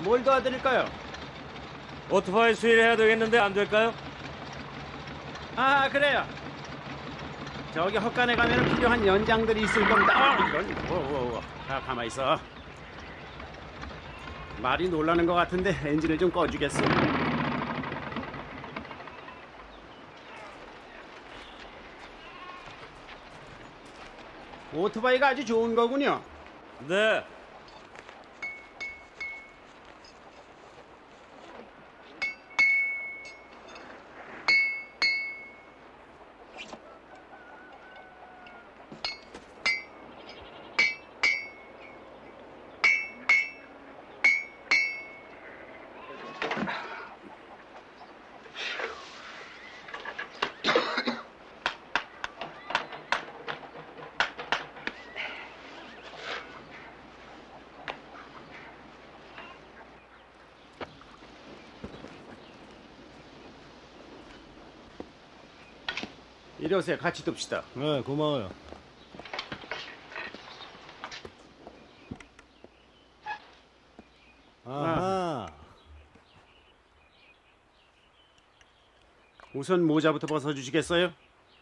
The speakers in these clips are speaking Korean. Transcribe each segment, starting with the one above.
뭘 도와드릴까요? 오토바이 수리해야 되겠는데 안 될까요? 아, 그래요. 저기 헛간에 가면 필요한 연장들이 있을 겁니다. 이런. 가만히 있어. 말이 놀라는 것 같은데 엔진을 좀 꺼주겠어. 오토바이가 아주 좋은 거군요. 네. 이리 오세요. 같이 둡시다. 네, 고마워요. 아하. 우선 모자부터 벗어주시겠어요?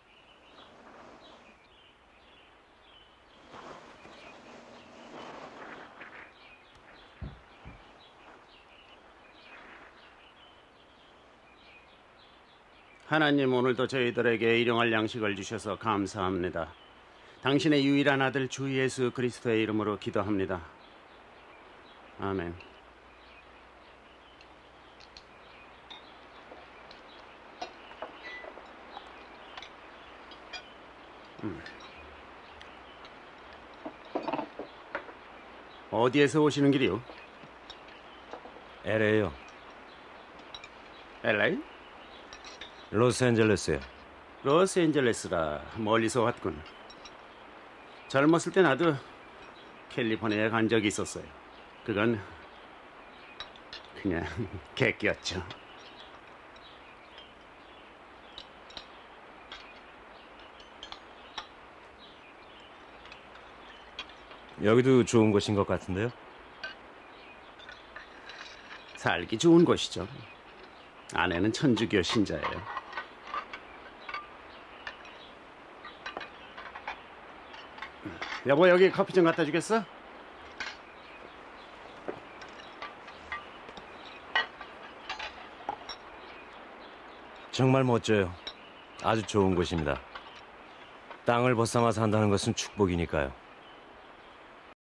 하나님, 오늘도 저희들에게 일용할 양식을 주셔서 감사합니다. 당신의 유일한 아들 주 예수 그리스도의 이름으로 기도합니다. 아멘. 어디에서 오시는 길이요? LA요. LA? 로스앤젤레스요. 로스앤젤레스라 멀리서 왔군. 젊었을 때 나도 캘리포니아에 간 적이 있었어요. 그건 그냥 객기였죠. 여기도 좋은 곳인 것 같은데요? 살기 좋은 곳이죠. 아내는 천주교 신자예요. 여보, 여기 커피 좀 갖다 주겠어? 정말 멋져요. 아주 좋은 곳입니다. 땅을 벗삼아 산다는 것은 축복이니까요.